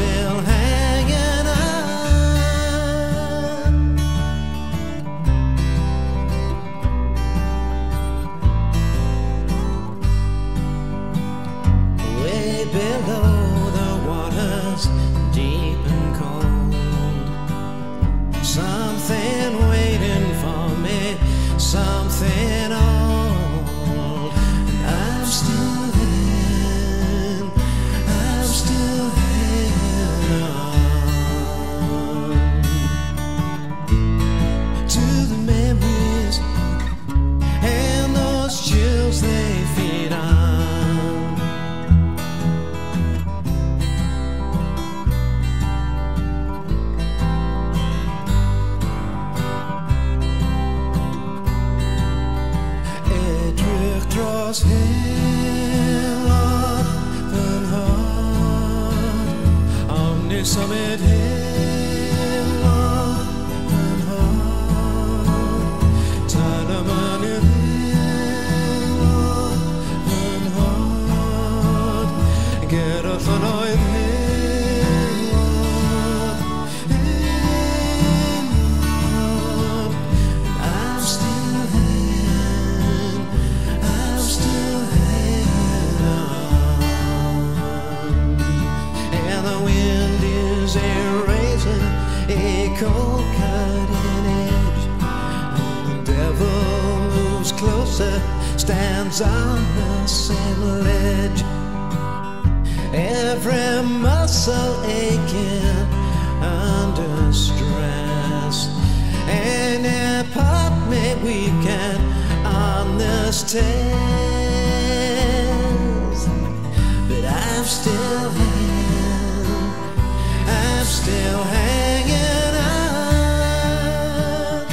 still hanging on. Way below the waters, deep and cold, something waiting for me, something old. And I'm still hanging, I'm still hanging on to the memories and those chills they feed on. Dros heel open hart, omni summit heel open hart, Tanaman heel open heart, Gerach an oid heel heart. I'm still hanging, I'm still hanging on, and the wind is erasing a cold cutting edge, and the devil moves closer, stands on the same ledge, every muscle aching under stress, any part made weaken on this test. But I'm still hanging, I'm still hanging on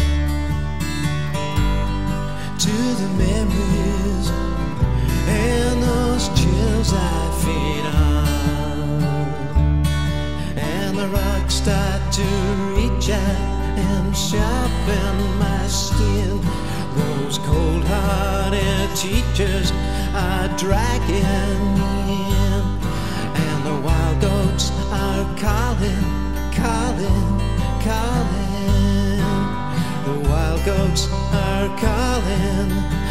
to the memories and those chills I feed on. And the rocks start to reach out and sharpen my skin. Those cold-hearted teachers are dragging me in, and the wild goats are calling, calling, calling. The wild goats are calling,